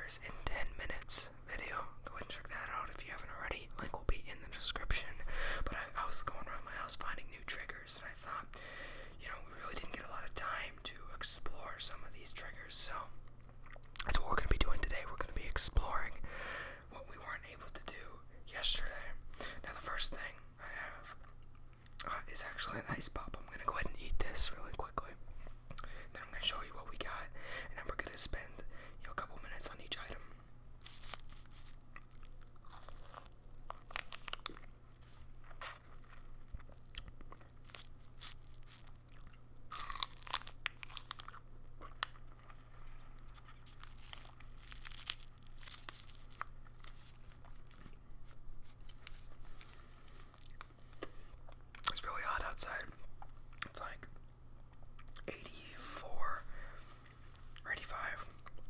triggers in 10 minutes video. Go ahead and check that out if you haven't already. Link will be in the description. But I was going around my house finding new triggers, and I thought, you know, we really didn't get a lot of time to explore some of these triggers, so that's what we're going to be doing today. We're going to be exploring what we weren't able to do yesterday. Now, the first thing I have is actually an ice pop. I'm going to go ahead and eat this really quickly. Then I'm going to show you what we got, and then we're going to spend, you know, a couple minutes on each item. It's really hot outside. It's like 84 or 85.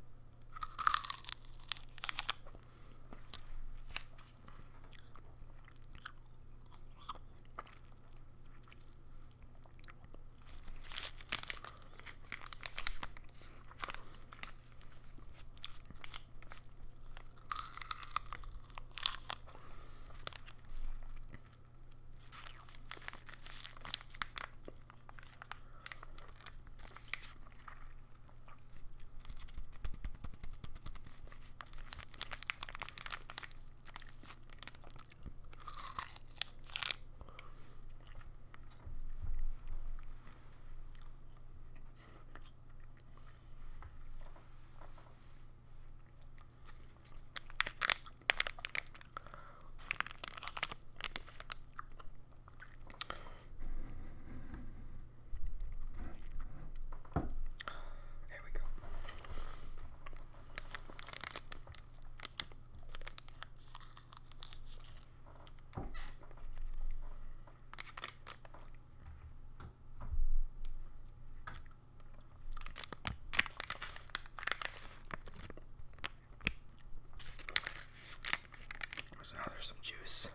There we go. So now there's some juice.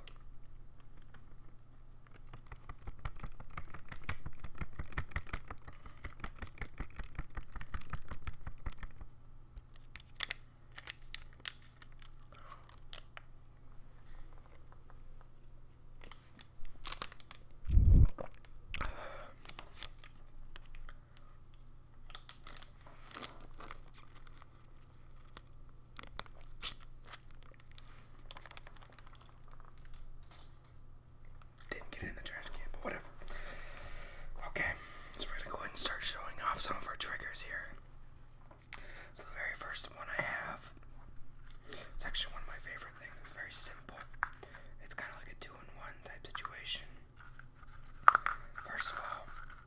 Didn't get it in the trash can, but whatever. Okay, so we're gonna go ahead and start showing off some of our triggers here. So the very first one I have, it's actually one of my favorite things. It's very simple. It's kind of like a 2-in-1 type situation. First of all,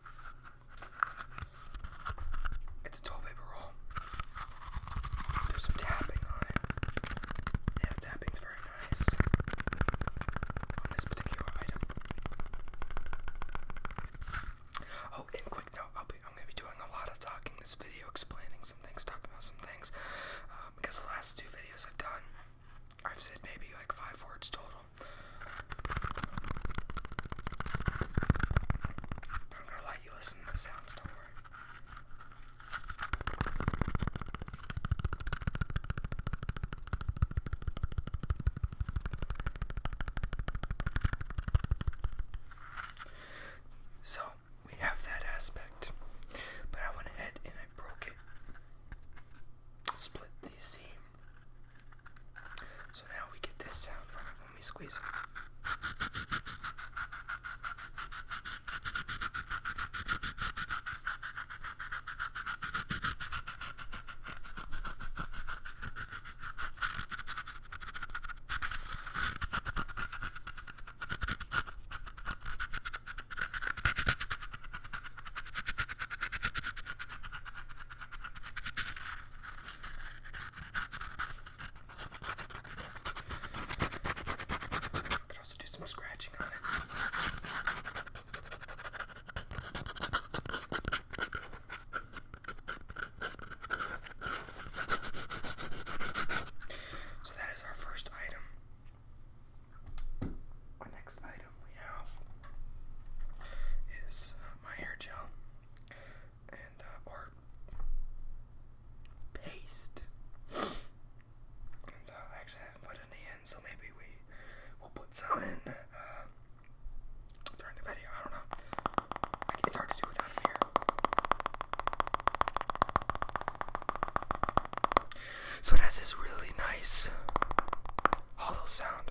it's a toilet paper roll. Do some tapping on it. Yeah, tapping's very nice on this particular item. Oh, and quick note, I'm going to be doing a lot of talking this video, explaining some things, talking about some things, because the last 2 videos I've done, I've said maybe like 5 So it has this really nice hollow sound.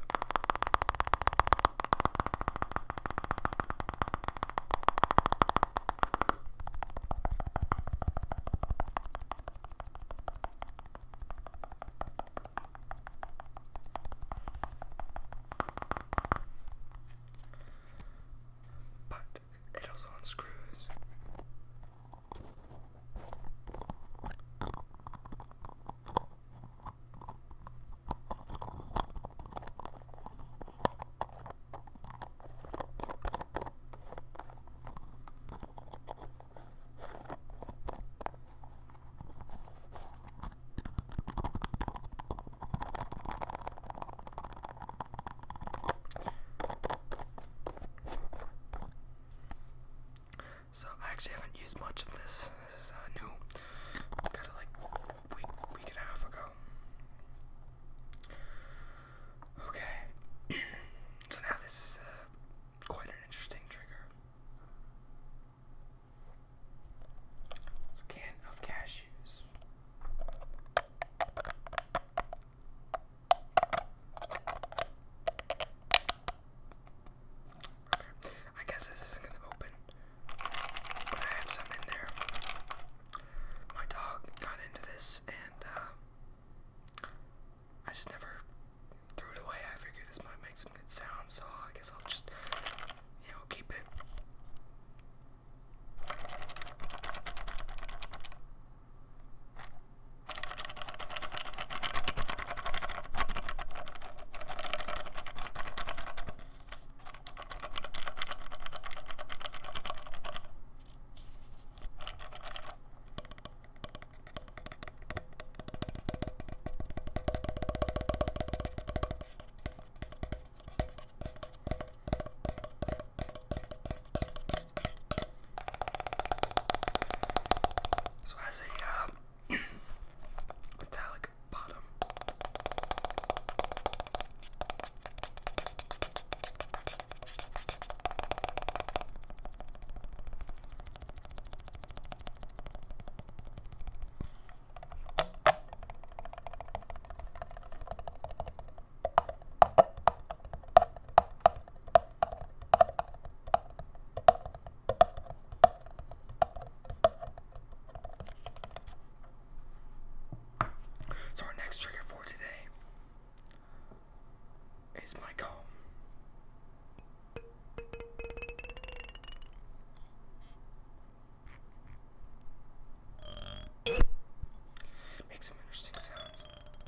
But it also unscrews. So I actually haven't used much of this. This is new. Got it like week and a half ago. Okay. So now this is quite an interesting trigger. It's a can of cashews. Okay. I guess this isn't gonna open. But I have some in there. My dog got into this and I just never threw it away. I figured this might make some good sounds, so I guess I'll just, keep it. So it has a metallic bottom. So our next trigger for today is my comb. Makes some interesting sounds.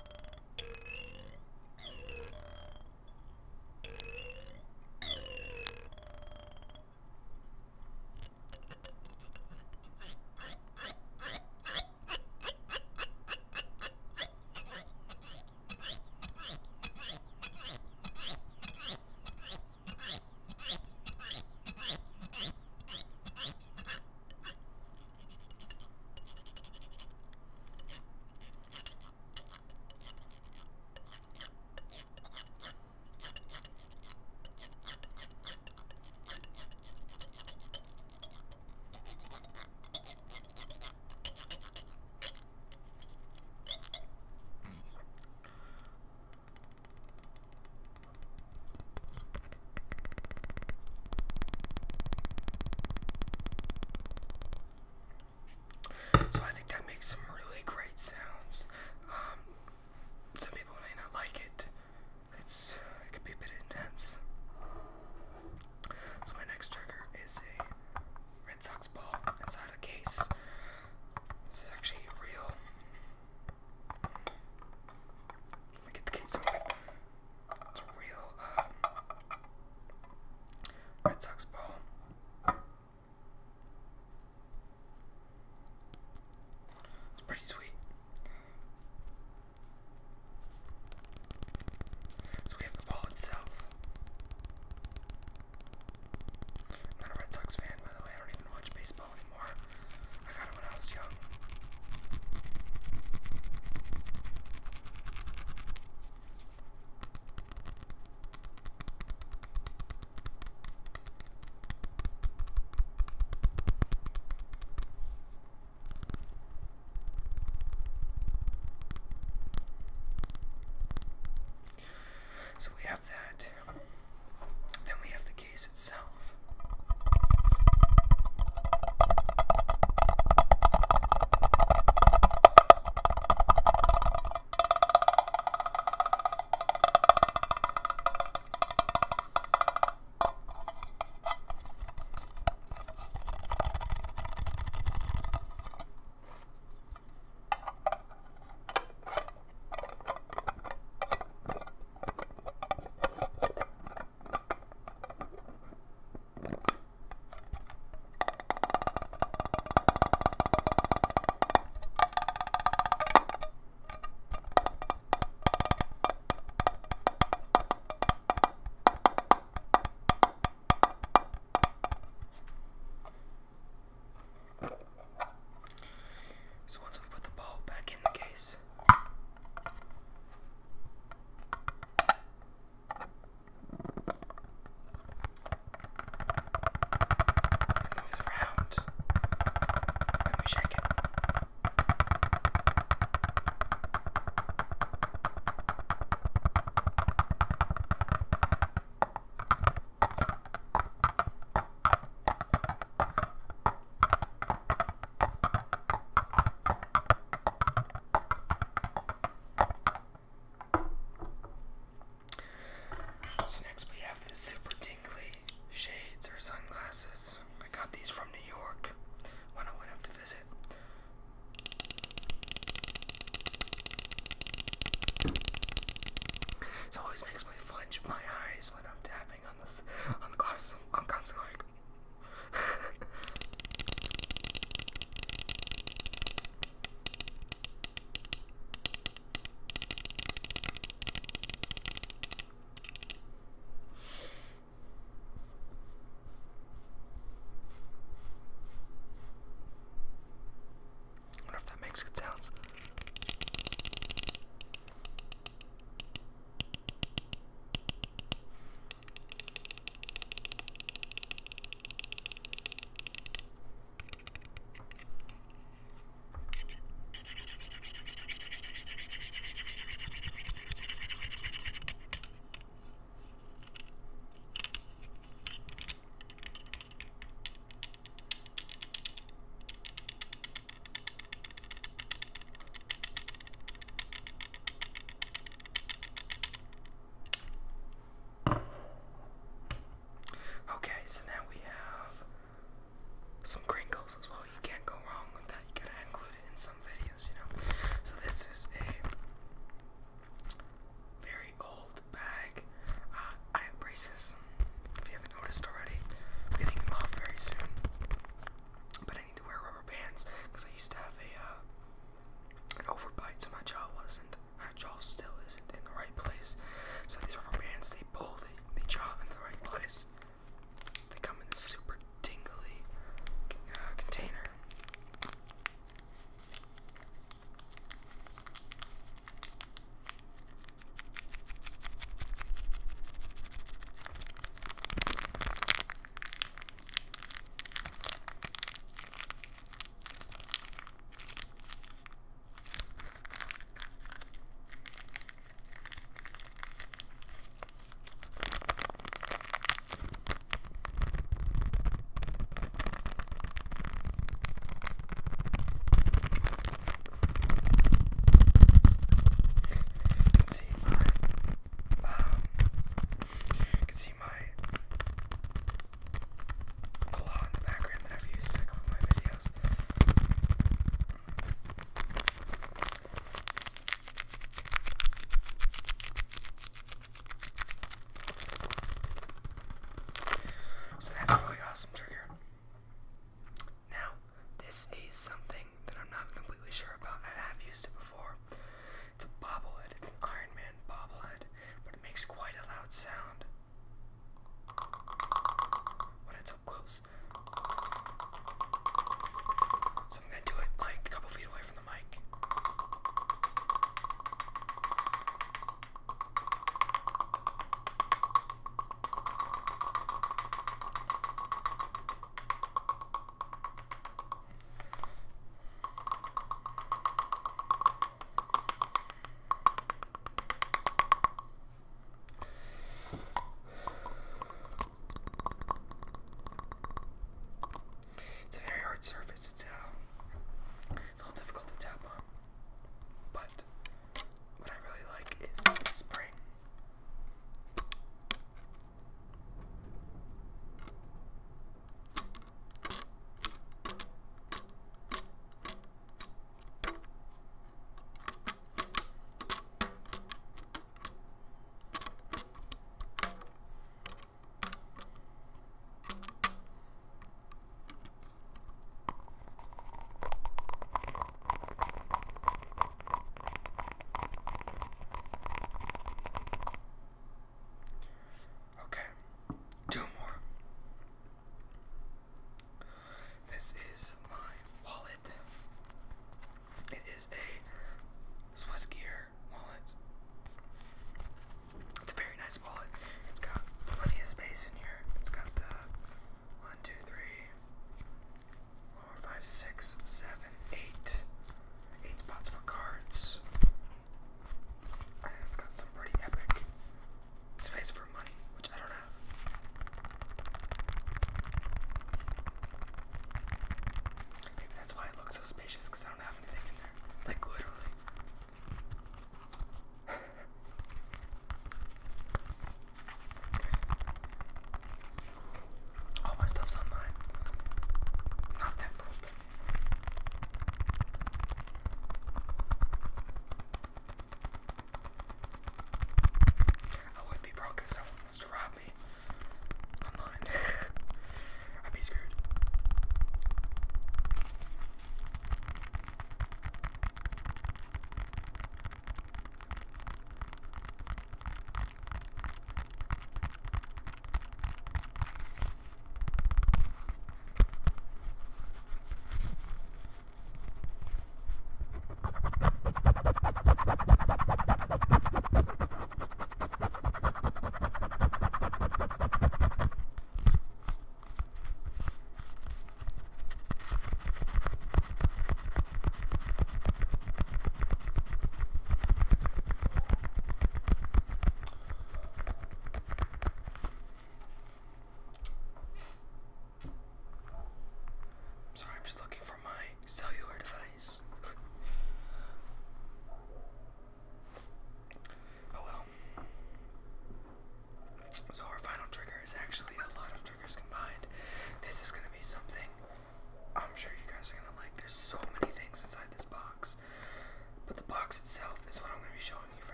So I think that makes some really great sounds. Some people may not like it. It could be a bit intense. So my next trigger is a Red Sox ball inside a case. This is actually real. Let me get the case open. It's a real Red Sox ball. It's pretty sweet. So we have the ball itself. I'm not a Red Sox fan, by the way. I don't even watch baseball anymore. I got it when I was young.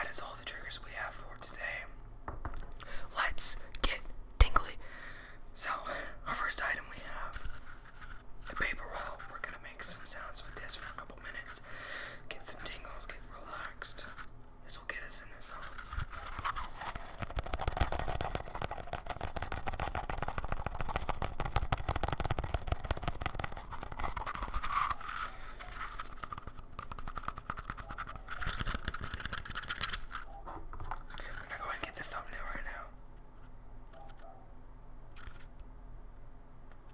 that is all the triggers we have for today. Let's get tingly. So, our first item we have the paper roll. We're gonna make some sounds with this for a couple minutes. Get some tingles, get relaxed. This will get us in the zone. I'm gonna go ahead and get the thumbnail right now.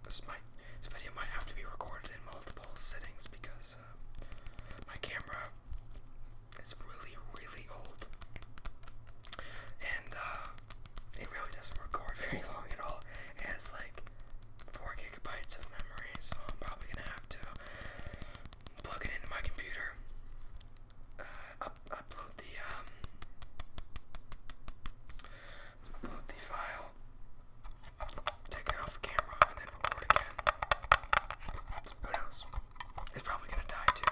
this video might have to be recorded in multiple sittings because my camera is really, really old, and it really doesn't record very long at all. It has like 4 gigabytes of memory, so I'm probably gonna have to plug it into my computer, upload the file, take it off the camera, and then record again. Who knows? It's probably gonna die too.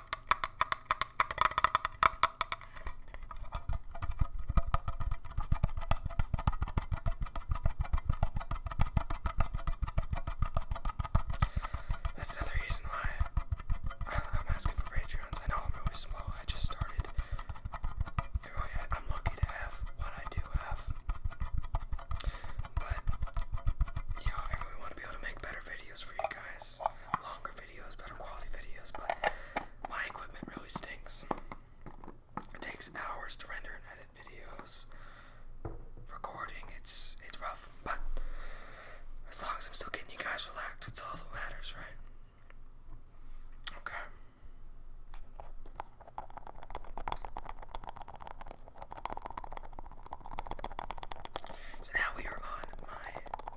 That's another reason why I'm asking for Patreons. I know I'm really small. I just started. I'm lucky to have what I do have. But, I really want to be able to make better videos for you guys. Longer videos, better quality videos. But my equipment really stinks. It takes hours to render and edit videos. Recording, it's rough. But as long as I'm still getting you guys relaxed, it's all that matters, right? Okay. So now we are on my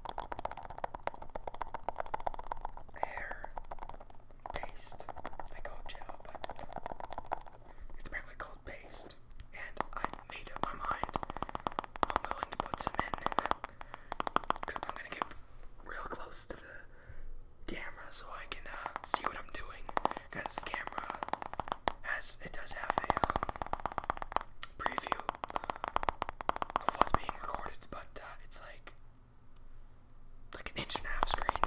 hair paste. I call it gel, but it's apparently called paste. And I made up my mind. I'm willing to put some in. Except I'm gonna get real close to the camera so I can see what I'm doing. Because the camera does have a preview of what's being recorded, but it's like an inch and a half screen.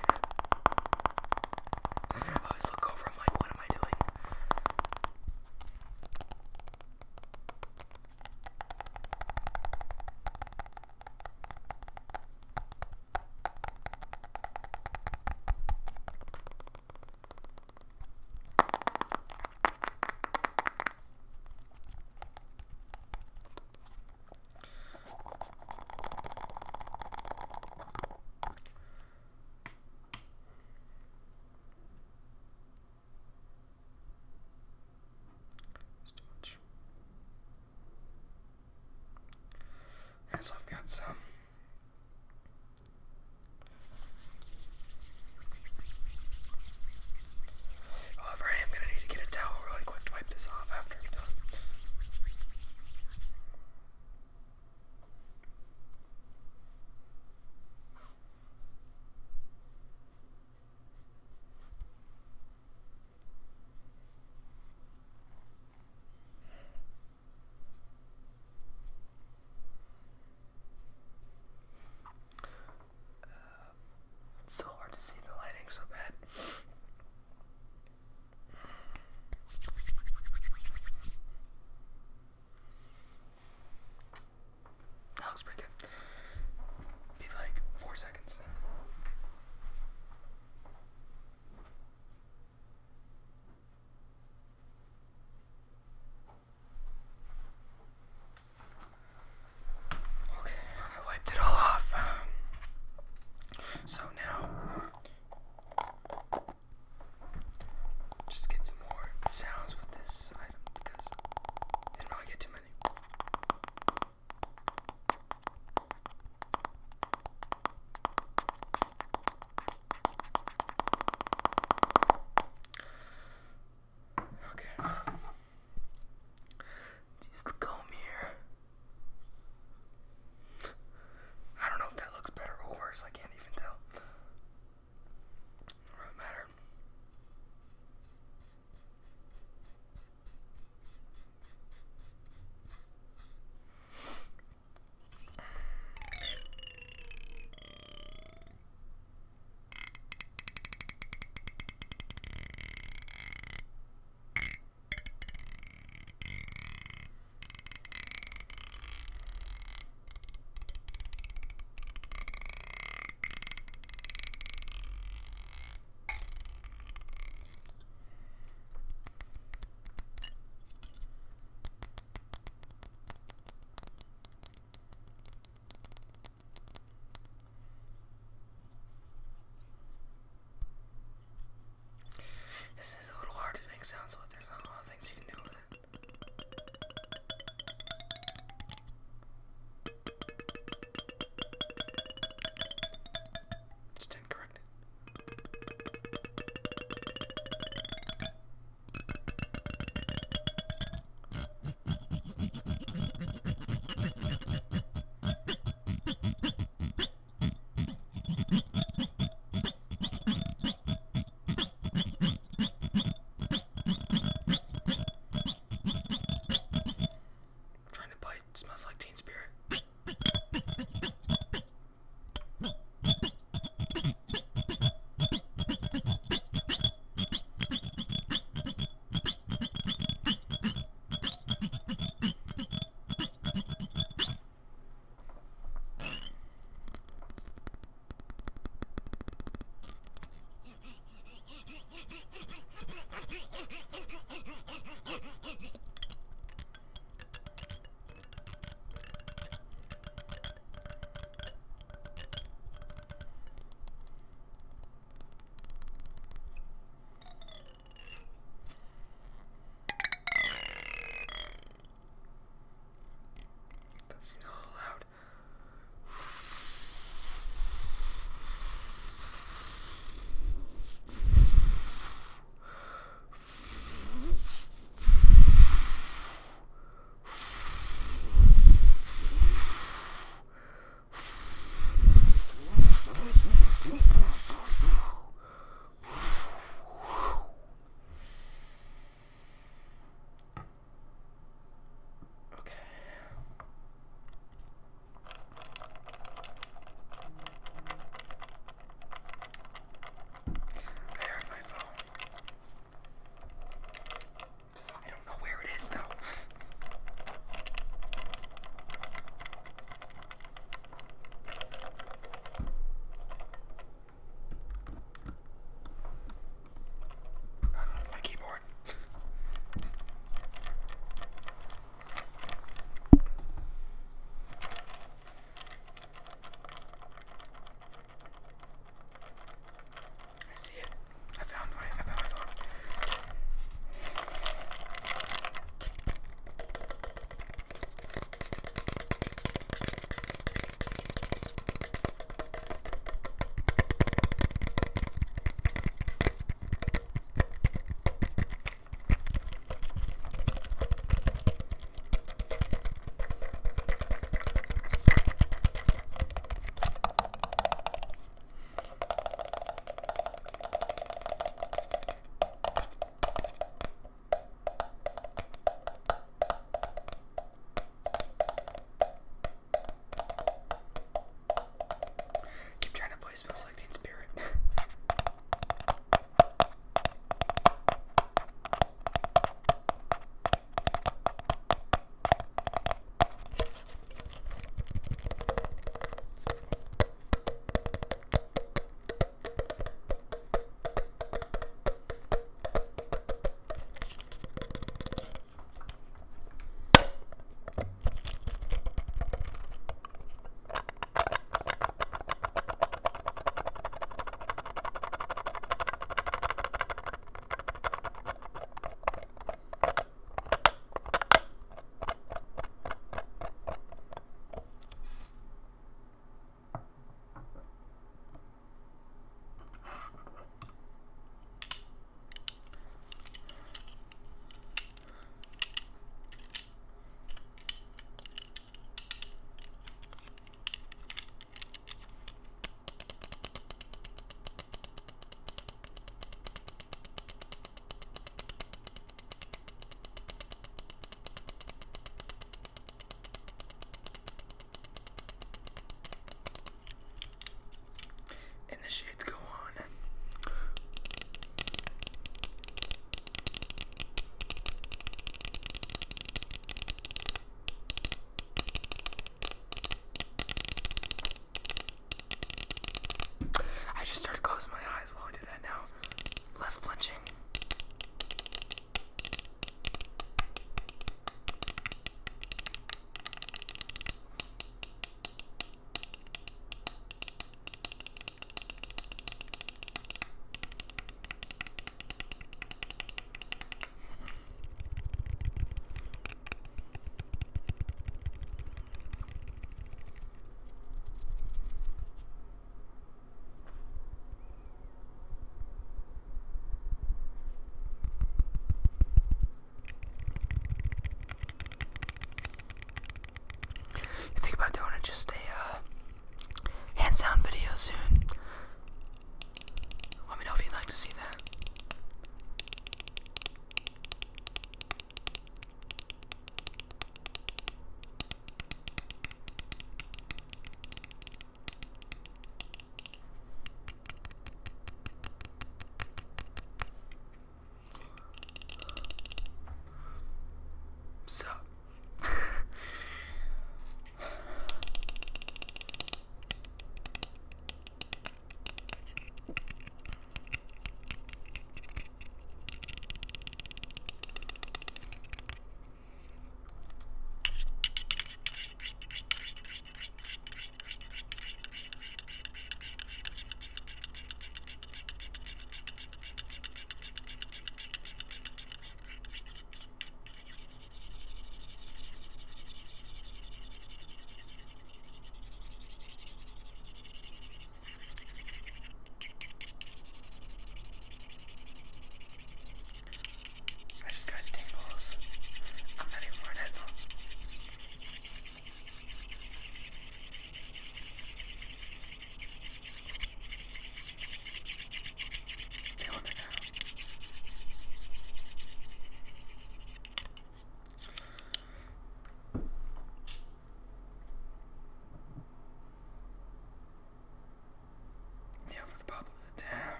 I always look over, I'm like, what am I doing? It's too much. Okay, so I've got some. However, I am going to need to get a towel really quick to wipe this off after I'm done.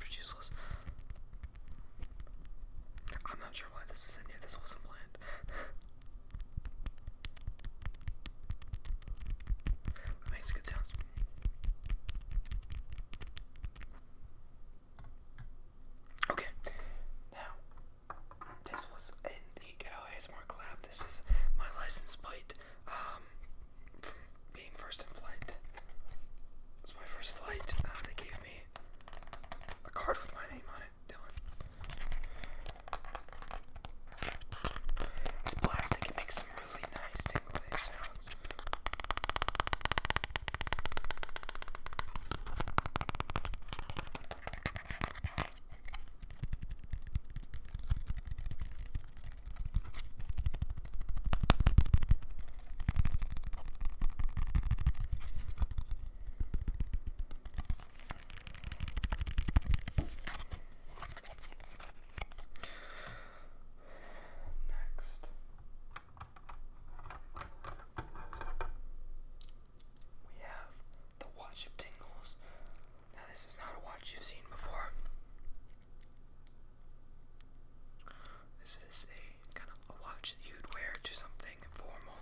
is useless. I'm not sure why this is in here. This wasn't planned. It makes good sounds. Okay, now this was in the MegeeASMR collab. This is my license plate from being first in flight. It's my first flight. They gave me a card with my name on it, Dylan. It's plastic. It makes some really nice tingly sounds. Next, we have the watch of Tingles. Now this is not a watch you've seen before. This is a kind of a watch that you'd wear to something formal.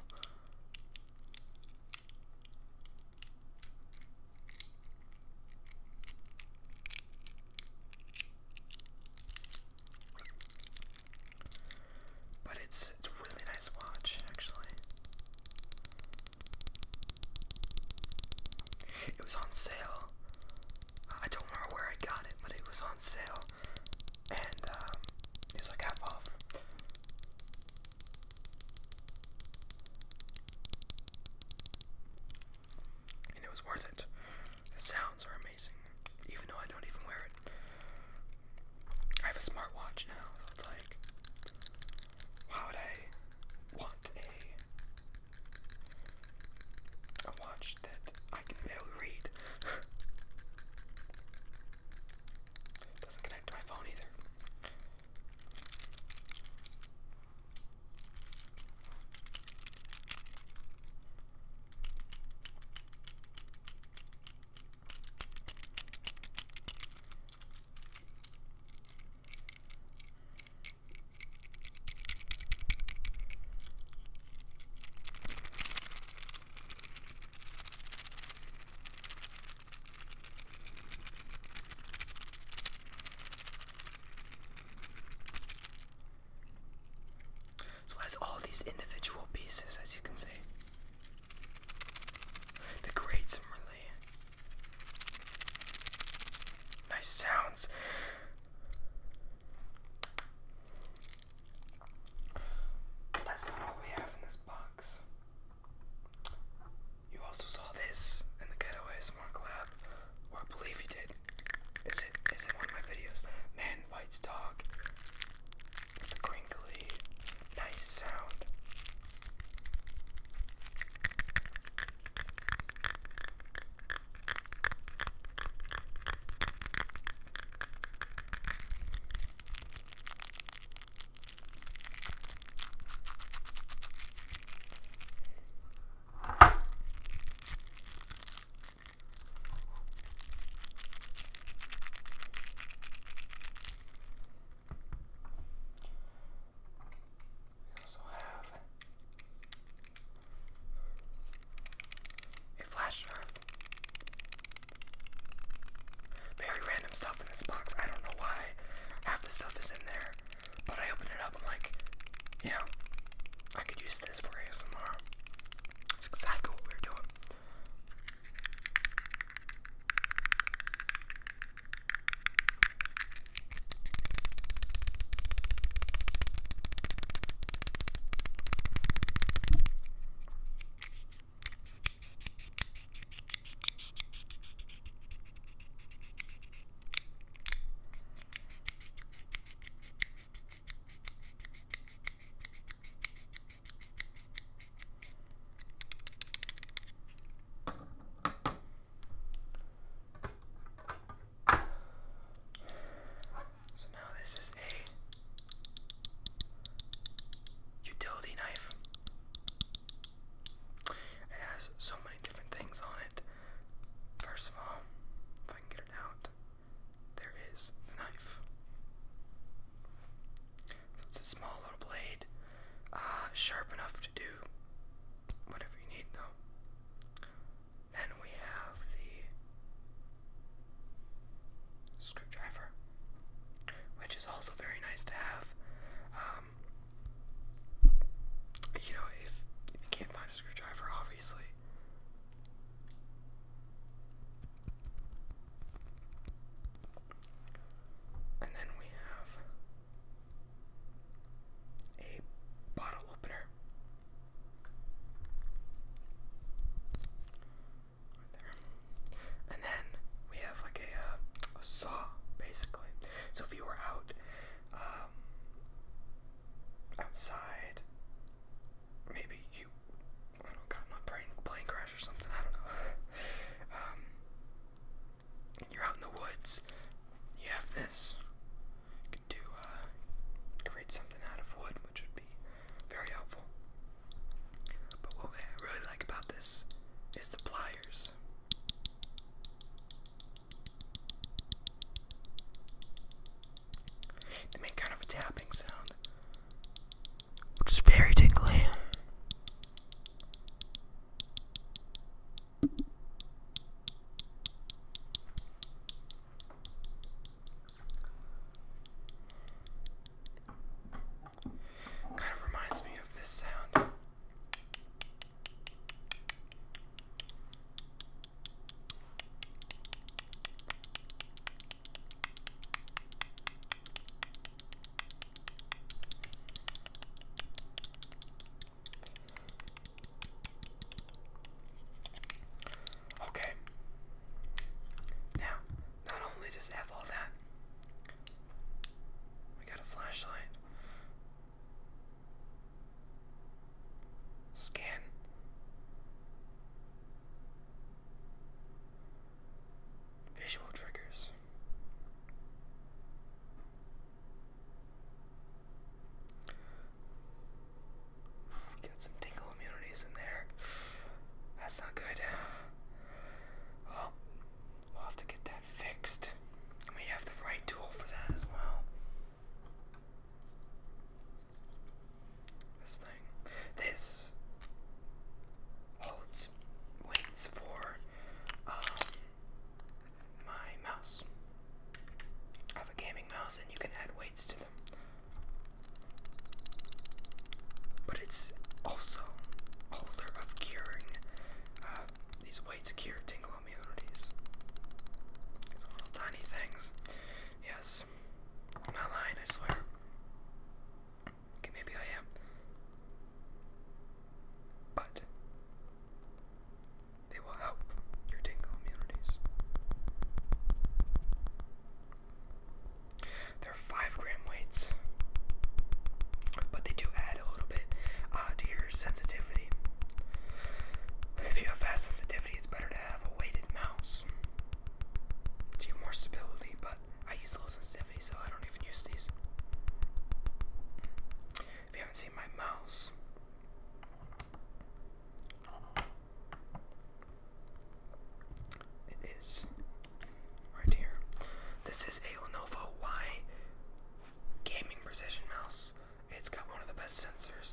But it's a really nice watch, actually. It was on sale. I don't remember where I got it, but it was on sale, and it was like half off. And it was worth it. The sounds are amazing, even though I don't even wear it. I have a smartwatch now, so it's like, why would I want a watch that I can barely read? Doesn't connect to my phone either. So it has all these individual pieces, as you can see, that create some really nice sounds. But that's not all we have in this box. You also saw this in the MegeeASMR collab, or I believe you did. Is it one of my videos? Man bites dog. It's a crinkly, nice sound. is right here. This is a Lenovo Y gaming precision mouse. It's got one of the best sensors